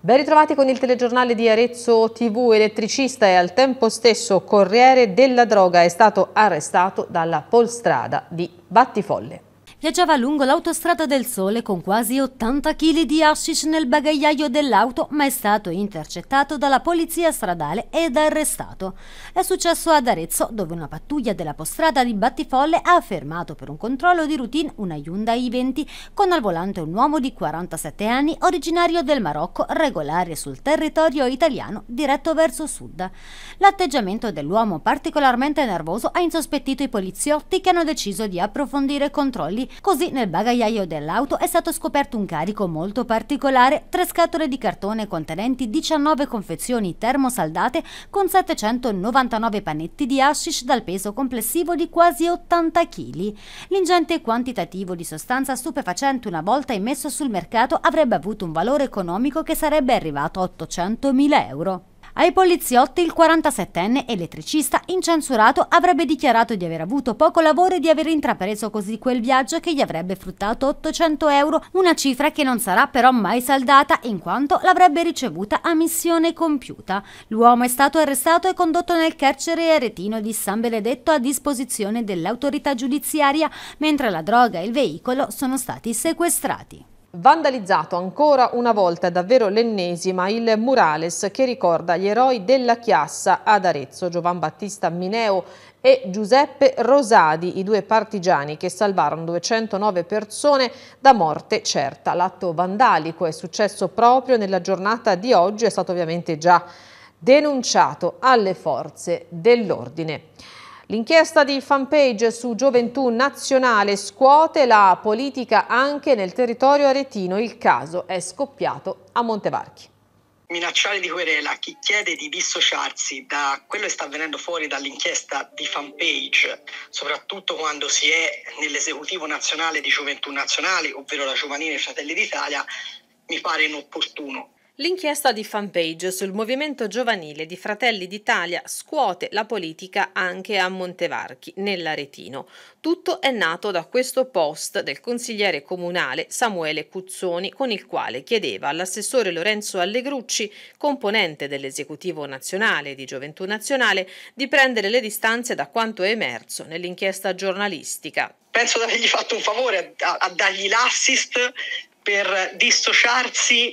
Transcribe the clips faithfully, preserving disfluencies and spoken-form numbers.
Ben ritrovati con il telegiornale di Arezzo tivù. Elettricista e al tempo stesso corriere della droga è stato arrestato dalla Polstrada di Battifolle. Viaggiava lungo l'autostrada del Sole con quasi ottanta chili di hashish nel bagagliaio dell'auto, ma è stato intercettato dalla polizia stradale ed arrestato. È successo ad Arezzo, dove una pattuglia della Polstrada di Battifolle ha fermato per un controllo di routine una Hyundai i venti con al volante un uomo di quarantasette anni, originario del Marocco, regolare sul territorio italiano, diretto verso sud. L'atteggiamento dell'uomo particolarmente nervoso ha insospettito i poliziotti, che hanno deciso di approfondire i controlli. Così nel bagagliaio dell'auto è stato scoperto un carico molto particolare: tre scatole di cartone contenenti diciannove confezioni termosaldate con settecentonovantanove panetti di hashish dal peso complessivo di quasi ottanta chili. L'ingente quantitativo di sostanza stupefacente, una volta immesso sul mercato, avrebbe avuto un valore economico che sarebbe arrivato a ottocentomila euro. Ai poliziotti il quarantasettenne elettricista incensurato avrebbe dichiarato di aver avuto poco lavoro e di aver intrapreso così quel viaggio che gli avrebbe fruttato ottocento euro, una cifra che non sarà però mai saldata in quanto l'avrebbe ricevuta a missione compiuta. L'uomo è stato arrestato e condotto nel carcere aretino di San Benedetto a disposizione dell'autorità giudiziaria, mentre la droga e il veicolo sono stati sequestrati. Vandalizzato ancora una volta, davvero l'ennesima, il murales che ricorda gli eroi della Chiassa ad Arezzo, Giovan Battista Mineo e Giuseppe Rosadi, i due partigiani che salvarono duecentonove persone da morte certa. L'atto vandalico è successo proprio nella giornata di oggi, è stato ovviamente già denunciato alle forze dell'ordine. L'inchiesta di Fanpage su Gioventù Nazionale scuote la politica anche nel territorio aretino. Il caso è scoppiato a Montevarchi. Minacciare di querela chi chiede di dissociarsi da quello che sta avvenendo fuori dall'inchiesta di Fanpage, soprattutto quando si è nell'esecutivo nazionale di Gioventù Nazionale, ovvero la Giovanile Fratelli d'Italia, mi pare inopportuno. L'inchiesta di Fanpage sul movimento giovanile di Fratelli d'Italia scuote la politica anche a Montevarchi, nell'Aretino. Tutto è nato da questo post del consigliere comunale Samuele Cuzzoni, con il quale chiedeva all'assessore Lorenzo Allegrucci, componente dell'esecutivo nazionale di Gioventù Nazionale, di prendere le distanze da quanto è emerso nell'inchiesta giornalistica. Penso di avergli fatto un favore a, a dargli l'assist per dissociarsi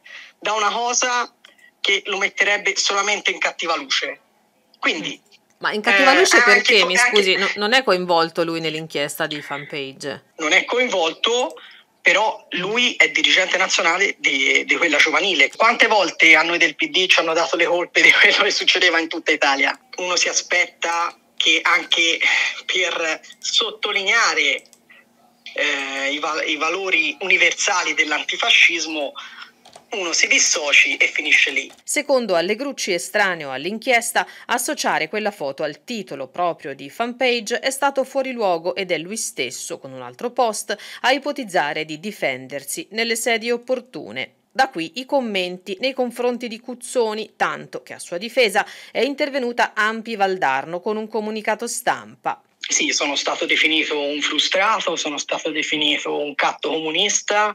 da una cosa che lo metterebbe solamente in cattiva luce. Quindi, ma in cattiva luce eh, perché, anche, mi scusi, anche, non è coinvolto lui nell'inchiesta di Fanpage? Non è coinvolto, però lui è dirigente nazionale di, di quella giovanile. Quante volte a noi del P D ci hanno dato le colpe di quello che succedeva in tutta Italia? Uno si aspetta che anche per sottolineare eh, i, val- i valori universali dell'antifascismo uno si dissoci e finisce lì. Secondo Allegrucci, estraneo all'inchiesta, associare quella foto al titolo proprio di Fanpage è stato fuori luogo ed è lui stesso, con un altro post, a ipotizzare di difendersi nelle sedi opportune. Da qui i commenti nei confronti di Cuzzoni, tanto che a sua difesa è intervenuta Ampi Valdarno con un comunicato stampa. Sì, sono stato definito un frustrato, sono stato definito un catto comunista,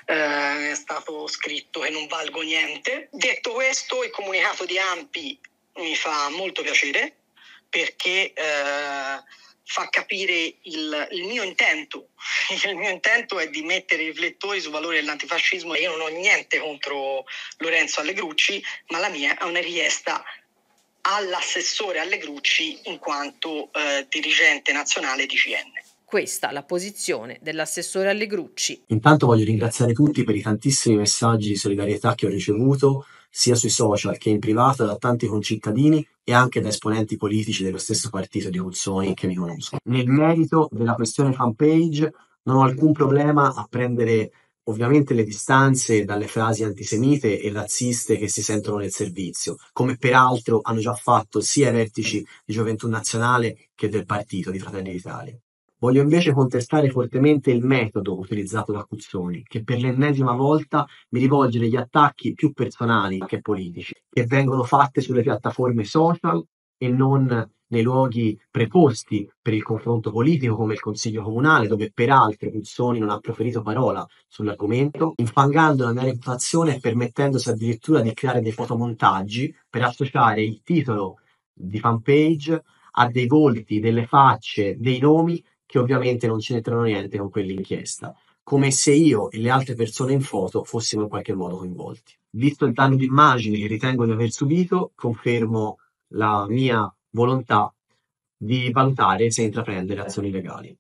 eh, è stato scritto che non valgo niente. Detto questo, il comunicato di Ampi mi fa molto piacere perché eh, fa capire il, il mio intento. Il mio intento è di mettere i riflettori sul valore dell'antifascismo. Io non ho niente contro Lorenzo Allegrucci, ma la mia è una richiesta all'assessore Allegrucci in quanto eh, dirigente nazionale di C N. Questa la posizione dell'assessore Allegrucci. Intanto voglio ringraziare tutti per i tantissimi messaggi di solidarietà che ho ricevuto, sia sui social che in privato, da tanti concittadini e anche da esponenti politici dello stesso partito di Cuzzoni che mi conoscono. Nel merito della questione Fanpage non ho alcun problema a prendere ovviamente le distanze dalle frasi antisemite e razziste che si sentono nel servizio, come peraltro hanno già fatto sia i vertici di Gioventù Nazionale che del partito di Fratelli d'Italia. Voglio invece contestare fortemente il metodo utilizzato da Cuzzoni, che per l'ennesima volta mi rivolge degli attacchi più personali che politici, che vengono fatte sulle piattaforme social e non nei luoghi preposti per il confronto politico come il Consiglio Comunale, dove peraltro Puzzoni non ha proferito parola sull'argomento, infangando la mia reputazione e permettendosi addirittura di creare dei fotomontaggi per associare il titolo di fanpage a dei volti, delle facce, dei nomi che ovviamente non c'entrano niente con quell'inchiesta, come se io e le altre persone in foto fossimo in qualche modo coinvolti. Visto il danno d'immagine che ritengo di aver subito, confermo la mia volontà di valutare se intraprendere azioni legali.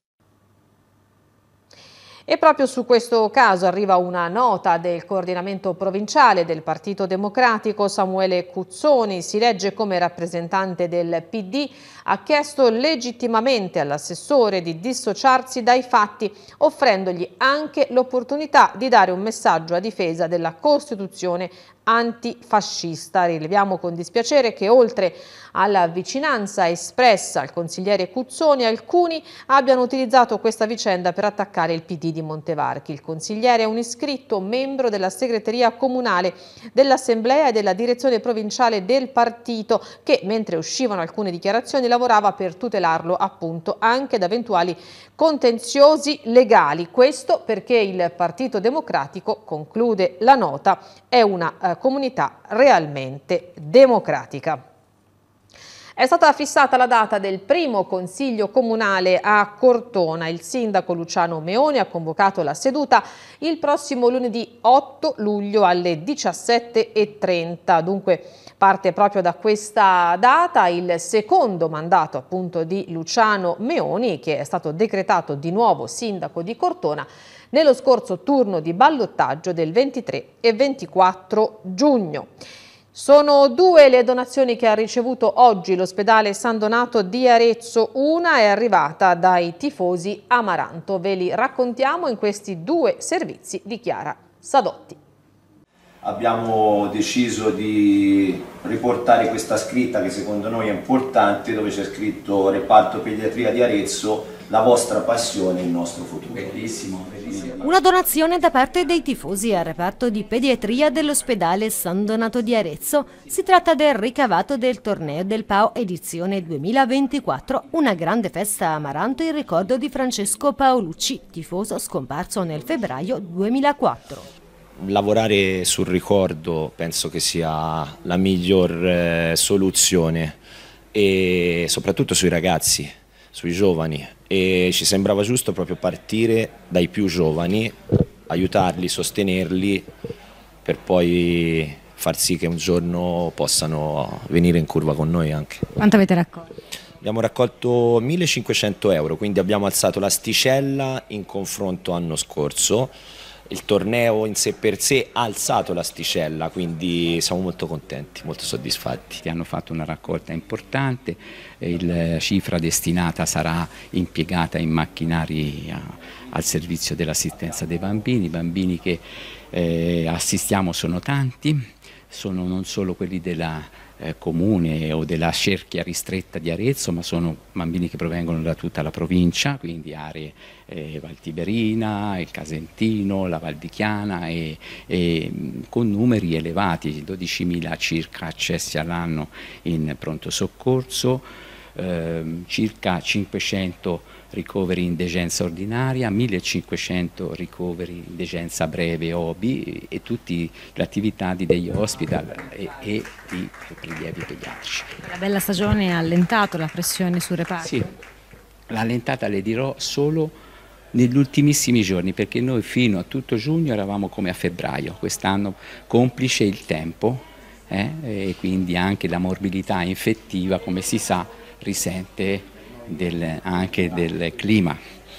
E proprio su questo caso arriva una nota del coordinamento provinciale del Partito Democratico. Samuele Cuzzoni, si legge come rappresentante del P D, ha chiesto legittimamente all'assessore di dissociarsi dai fatti, offrendogli anche l'opportunità di dare un messaggio a difesa della Costituzione antifascista. Rileviamo con dispiacere che oltre alla vicinanza espressa al consigliere Cuzzoni, alcuni abbiano utilizzato questa vicenda per attaccare il P D di Montevarchi. Il consigliere è un iscritto membro della segreteria comunale, dell'assemblea e della direzione provinciale del partito che, mentre uscivano alcune dichiarazioni, lavorava per tutelarlo appunto anche da eventuali contenziosi legali. Questo perché il Partito Democratico, conclude la nota, è una eh, comunità realmente democratica. È stata fissata la data del primo consiglio comunale a Cortona. Il sindaco Luciano Meoni ha convocato la seduta il prossimo lunedì otto luglio alle diciassette e trenta. Dunque parte proprio da questa data il secondo mandato appunto di Luciano Meoni, che è stato decretato di nuovo sindaco di Cortona nello scorso turno di ballottaggio del ventitré e ventiquattro giugno. Sono due le donazioni che ha ricevuto oggi l'ospedale San Donato di Arezzo. Una è arrivata dai tifosi Amaranto. Ve li raccontiamo in questi due servizi di Chiara Sadotti. Abbiamo deciso di riportare questa scritta che secondo noi è importante, dove c'è scritto Reparto Pediatria di Arezzo, la vostra passione, il nostro futuro. Bellissimo, bellissimo. Una donazione da parte dei tifosi al reparto di pediatria dell'ospedale San Donato di Arezzo. Si tratta del ricavato del torneo del P A O edizione duemilaventiquattro, una grande festa a Amaranto in ricordo di Francesco Paolucci, tifoso scomparso nel febbraio duemilaquattro. Lavorare sul ricordo penso che sia la miglior eh, soluzione, e soprattutto sui ragazzi, sui giovani, e ci sembrava giusto proprio partire dai più giovani, aiutarli, sostenerli, per poi far sì che un giorno possano venire in curva con noi anche. Quanto avete raccolto? Abbiamo raccolto millecinquecento euro, quindi abbiamo alzato l'asticella in confronto all'anno scorso. Il torneo in sé per sé ha alzato l'asticella, quindi siamo molto contenti, molto soddisfatti. Hanno fatto una raccolta importante, la cifra destinata sarà impiegata in macchinari a, al servizio dell'assistenza dei bambini. I bambini che eh, assistiamo sono tanti, sono non solo quelli della eh, comune o della cerchia ristretta di Arezzo, ma sono bambini che provengono da tutta la provincia, quindi aree eh, Val Tiberina, il Casentino, la Val di Chiana, e, e con numeri elevati, dodicimila circa accessi all'anno in pronto soccorso, eh, circa cinquecento ricoveri in degenza ordinaria, millecinquecento ricoveri in degenza breve O B I e tutte le attività di degli hospital e, e di prelievi pediatrici. La bella stagione ha allentato la pressione sul reparto? Sì, l'ha allentata, le dirò, solo negli ultimissimi giorni, perché noi fino a tutto giugno eravamo come a febbraio. Quest'anno, complice il tempo eh, e quindi anche la morbilità infettiva, come si sa, risente Del, anche del clima.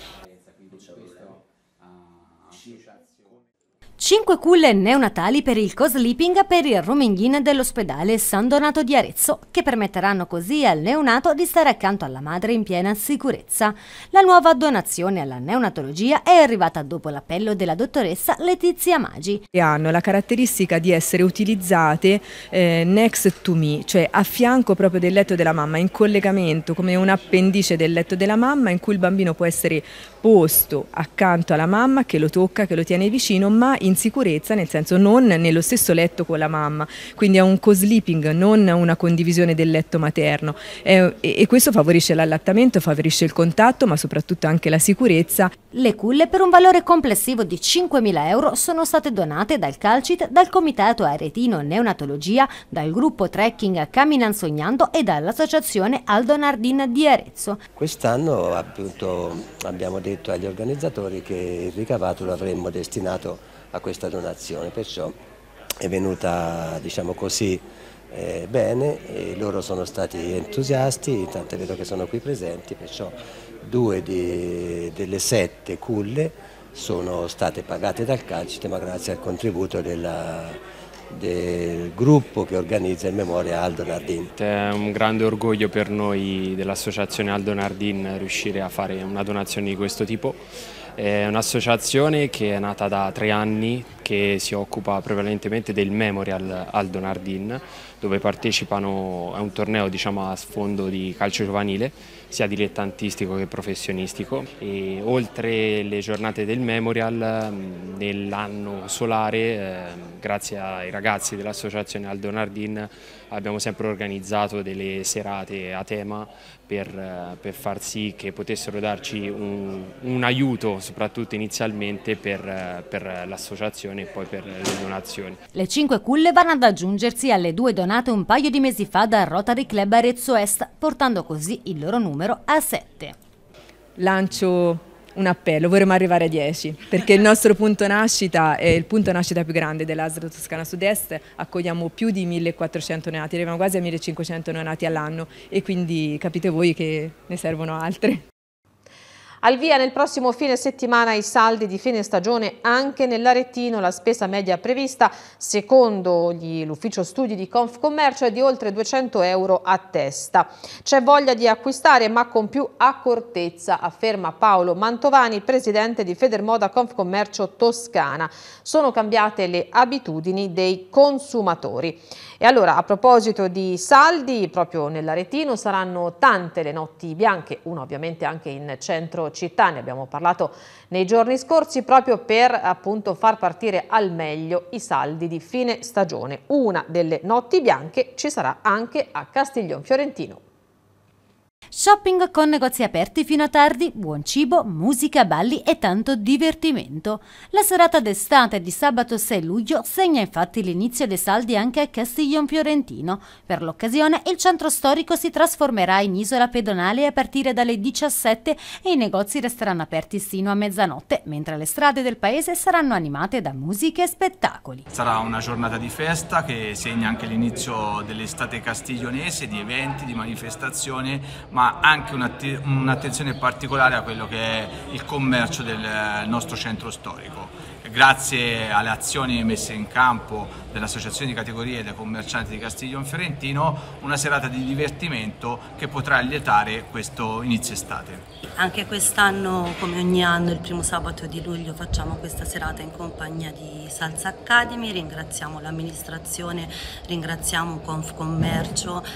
Cinque culle neonatali per il co-sleeping per il rooming-in dell'ospedale San Donato di Arezzo, che permetteranno così al neonato di stare accanto alla madre in piena sicurezza. La nuova donazione alla neonatologia è arrivata dopo l'appello della dottoressa Letizia Magi. Hanno la caratteristica di essere utilizzate eh, next to me, cioè a fianco proprio del letto della mamma, in collegamento come un appendice del letto della mamma, in cui il bambino può essere posto accanto alla mamma che lo tocca, che lo tiene vicino, ma in in sicurezza, nel senso non nello stesso letto con la mamma, quindi è un co-sleeping, non una condivisione del letto materno, e, e questo favorisce l'allattamento, favorisce il contatto, ma soprattutto anche la sicurezza. Le culle per un valore complessivo di cinquemila euro sono state donate dal Calcit, dal Comitato Aretino Neonatologia, dal gruppo trekking Camminan Sognando e dall'associazione Aldo Nardin di Arezzo. Quest'anno appunto abbiamo detto agli organizzatori che il ricavato lo avremmo destinato a questa donazione, perciò è venuta, diciamo così, eh, bene, e loro sono stati entusiasti, tant'è vero che sono qui presenti, perciò due di, delle sette culle sono state pagate dal Calcit, ma grazie al contributo della, del gruppo che organizza il Memoria Aldo Nardin. È un grande orgoglio per noi dell'associazione Aldo Nardin riuscire a fare una donazione di questo tipo. È un'associazione che è nata da tre anni, che si occupa prevalentemente del Memorial Aldo Nardin, dove partecipano a un torneo, diciamo, a sfondo di calcio giovanile, sia dilettantistico che professionistico. E oltre le giornate del Memorial, nell'anno solare, eh, grazie ai ragazzi dell'associazione Aldo Nardin, abbiamo sempre organizzato delle serate a tema per, per far sì che potessero darci un, un aiuto, soprattutto inizialmente per, per l'associazione e poi per le donazioni. Le cinque culle vanno ad aggiungersi alle due donate un paio di mesi fa dal Rotary Club Arezzo Est, portando così il loro numero a sette. Lancio un appello, vorremmo arrivare a dieci, perché il nostro punto nascita è il punto nascita più grande dell'A S L Toscana Sud-Est, accogliamo più di millequattrocento neonati, arriviamo quasi a millecinquecento neonati all'anno e quindi capite voi che ne servono altre. Al via nel prossimo fine settimana i saldi di fine stagione anche nell'Aretino. La spesa media prevista, secondo l'ufficio studi di Confcommercio, è di oltre duecento euro a testa. C'è voglia di acquistare, ma con più accortezza, afferma Paolo Mantovani, presidente di Federmoda Confcommercio Toscana. Sono cambiate le abitudini dei consumatori. E allora, a proposito di saldi, proprio nell'Aretino saranno tante le notti bianche, una ovviamente anche in centro città, ne abbiamo parlato nei giorni scorsi, proprio per appunto far partire al meglio i saldi di fine stagione. Una delle notti bianche ci sarà anche a Castiglion Fiorentino. Shopping con negozi aperti fino a tardi, buon cibo, musica, balli e tanto divertimento. La serata d'estate di sabato sei luglio segna infatti l'inizio dei saldi anche a Castiglion Fiorentino. Per l'occasione il centro storico si trasformerà in isola pedonale a partire dalle diciassette e i negozi resteranno aperti sino a mezzanotte, mentre le strade del paese saranno animate da musiche e spettacoli. Sarà una giornata di festa che segna anche l'inizio dell'estate castiglionese, di eventi, di manifestazioni, ma anche un'attenzione particolare a quello che è il commercio del nostro centro storico. Grazie alle azioni messe in campo dell'Associazione di Categorie dei Commercianti di Castiglion Fiorentino, una serata di divertimento che potrà allietare questo inizio estate. Anche quest'anno, come ogni anno, il primo sabato di luglio facciamo questa serata in compagnia di Salsa Academy. Ringraziamo l'amministrazione, ringraziamo Confcommercio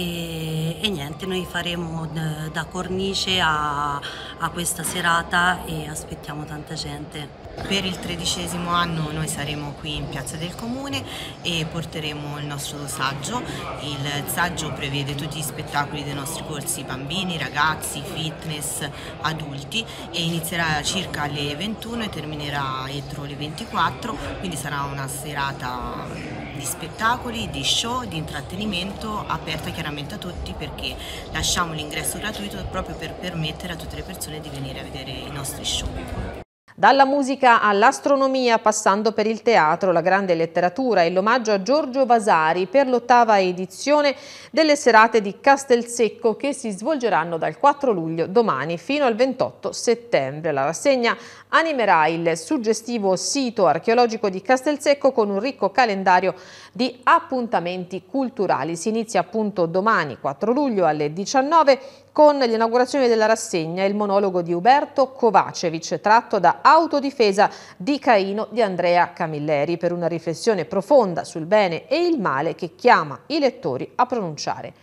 e, e niente, noi faremo da cornice a, a questa serata e aspettiamo tanta gente. Per il tredicesimo anno noi saremo qui in Piazza del Comune e porteremo il nostro saggio. Il saggio prevede tutti gli spettacoli dei nostri corsi bambini, ragazzi, fitness, adulti e inizierà circa alle ventuno e terminerà entro le ventiquattro, quindi sarà una serata di spettacoli, di show, di intrattenimento aperta chiaramente a tutti, perché lasciamo l'ingresso gratuito proprio per permettere a tutte le persone di venire a vedere i nostri show. Dalla musica all'astronomia, passando per il teatro, la grande letteratura e l'omaggio a Giorgio Vasari per l'ottava edizione delle serate di Castelsecco, che si svolgeranno dal quattro luglio, domani, fino al ventotto settembre. La rassegna animerà il suggestivo sito archeologico di Castelsecco con un ricco calendario di appuntamenti culturali. Si inizia appunto domani, quattro luglio, alle diciannove, con l'inaugurazione della rassegna e il monologo di Uberto Kovacevic, tratto da Autodifesa di Caino di Andrea Camilleri, per una riflessione profonda sul bene e il male che chiama i lettori a pronunciare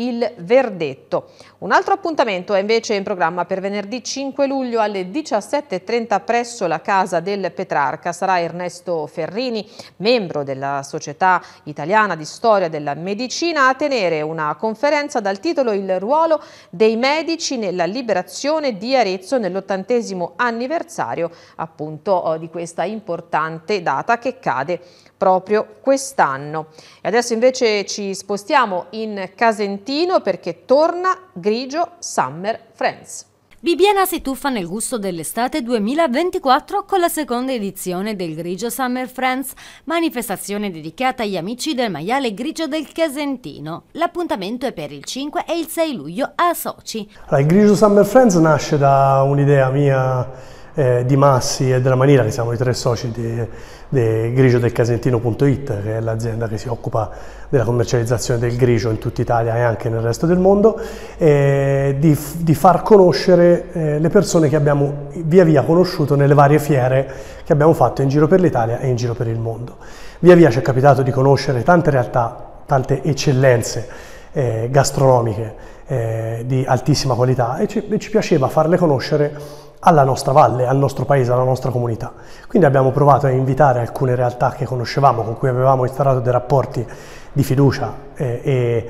il verdetto. Un altro appuntamento è invece in programma per venerdì cinque luglio alle diciassette e trenta presso la Casa del Petrarca. Sarà Ernesto Ferrini, membro della Società Italiana di Storia della Medicina, a tenere una conferenza dal titolo Il ruolo dei medici nella liberazione di Arezzo nell'ottantesimo anniversario appunto di questa importante data che cade proprio quest'anno. E adesso invece ci spostiamo in Casentino perché torna Grigio Summer Friends. Bibbiena si tuffa nel gusto dell'estate duemilaventiquattro con la seconda edizione del Grigio Summer Friends, manifestazione dedicata agli amici del maiale grigio del Casentino. L'appuntamento è per il cinque e il sei luglio a Soci. Allora, il Grigio Summer Friends nasce da un'idea mia eh, di Massi e della Manila, che siamo i tre soci di, di grigio del casentino punto it, che è l'azienda che si occupa della commercializzazione del grigio in tutta Italia e anche nel resto del mondo, eh, di, di far conoscere eh, le persone che abbiamo via via conosciuto nelle varie fiere che abbiamo fatto in giro per l'Italia e in giro per il mondo. Via via ci è capitato di conoscere tante realtà, tante eccellenze eh, gastronomiche eh, di altissima qualità e ci, e ci piaceva farle conoscere alla nostra valle, al nostro paese, alla nostra comunità. Quindi abbiamo provato a invitare alcune realtà che conoscevamo, con cui avevamo instaurato dei rapporti di fiducia e, e,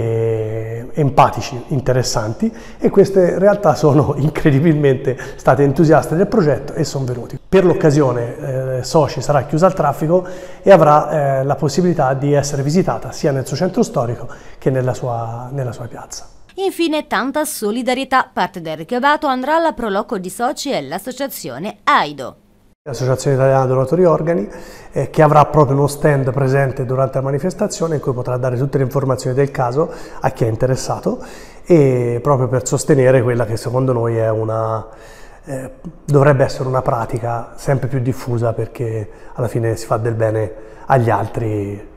e empatici interessanti, e queste realtà sono incredibilmente state entusiaste del progetto e sono venuti. Per l'occasione eh, Soci sarà chiusa al traffico e avrà eh, la possibilità di essere visitata sia nel suo centro storico che nella sua, nella sua piazza. Infine tanta solidarietà, parte del ricavato andrà alla Proloco di Soci e l'associazione AIDO. L'Associazione Italiana Donatori Organi, eh, che avrà proprio uno stand presente durante la manifestazione in cui potrà dare tutte le informazioni del caso a chi è interessato, e proprio per sostenere quella che secondo noi è una, eh, dovrebbe essere una pratica sempre più diffusa, perché alla fine si fa del bene agli altri.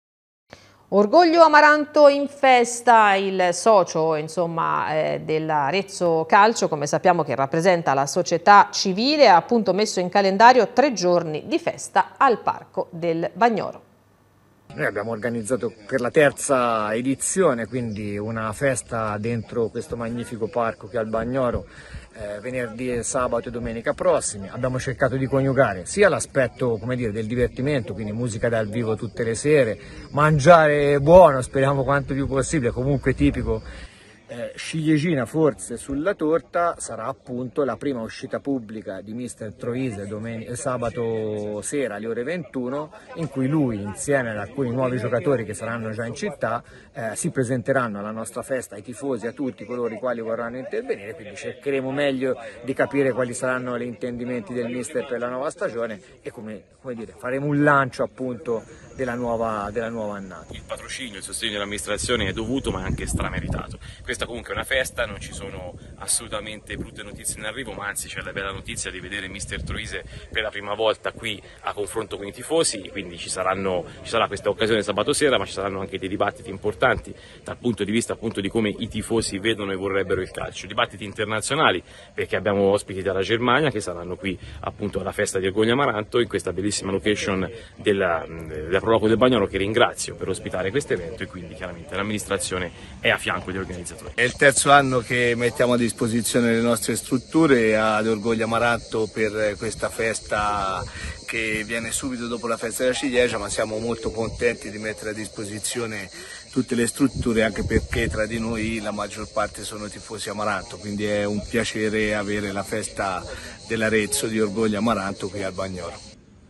Orgoglio Amaranto in festa, il socio insomma, eh, dell'Arezzo Calcio, come sappiamo, che rappresenta la società civile, ha appunto messo in calendario tre giorni di festa al Parco del Bagnoro. Noi abbiamo organizzato per la terza edizione, quindi una festa dentro questo magnifico parco che è al Bagnoro, eh, venerdì, sabato e domenica prossimi. Abbiamo cercato di coniugare sia l'aspetto, come dire, del divertimento, quindi musica dal vivo tutte le sere, mangiare buono, speriamo quanto più possibile, comunque tipico. Eh, ciliegina forse sulla torta sarà appunto la prima uscita pubblica di mister Troise sabato sera alle ore ventuno, in cui lui insieme ad alcuni nuovi giocatori che saranno già in città eh, si presenteranno alla nostra festa, ai tifosi, a tutti coloro i quali vorranno intervenire, quindi cercheremo meglio di capire quali saranno gli intendimenti del mister per la nuova stagione e come, come dire, faremo un lancio appunto della nuova, della nuova annata. Il patrocinio, il sostegno dell'amministrazione è dovuto ma anche strameritato. Questa comunque è una festa, non ci sono assolutamente brutte notizie in arrivo, ma anzi c'è la bella notizia di vedere mister Troise per la prima volta qui a confronto con i tifosi, quindi ci, saranno, ci sarà questa occasione sabato sera, ma ci saranno anche dei dibattiti importanti dal punto di vista appunto di come i tifosi vedono e vorrebbero il calcio, dibattiti internazionali, perché abbiamo ospiti dalla Germania che saranno qui appunto alla festa di Orgoglio Amaranto in questa bellissima location della, della Proloco del Bagnolo, che ringrazio per ospitare questo evento, e quindi chiaramente l'amministrazione è a fianco degli organizzatori. È il terzo anno che mettiamo a disposizione le nostre strutture ad Orgoglio Amaranto per questa festa che viene subito dopo la festa della ciliegia, ma siamo molto contenti di mettere a disposizione tutte le strutture, anche perché tra di noi la maggior parte sono tifosi Amaranto, quindi è un piacere avere la festa dell'Arezzo di Orgoglio Amaranto qui al Bagnolo.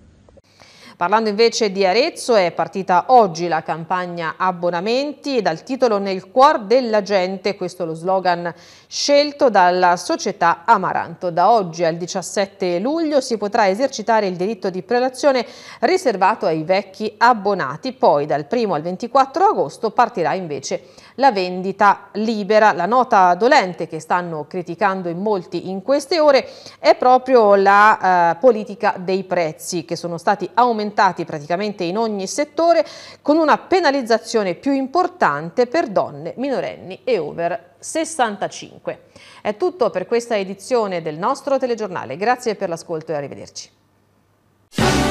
Parlando invece di Arezzo, è partita oggi la campagna abbonamenti dal titolo Nel cuor della gente, questo è lo slogan scelto dalla società Amaranto. Da oggi al diciassette luglio si potrà esercitare il diritto di prelazione riservato ai vecchi abbonati, poi dal primo al ventiquattro agosto partirà invece la vendita libera. La nota dolente che stanno criticando in molti in queste ore è proprio la eh, politica dei prezzi, che sono stati aumentati praticamente in ogni settore, con una penalizzazione più importante per donne, minorenni e over sessantacinque. È tutto per questa edizione del nostro telegiornale. Grazie per l'ascolto e arrivederci.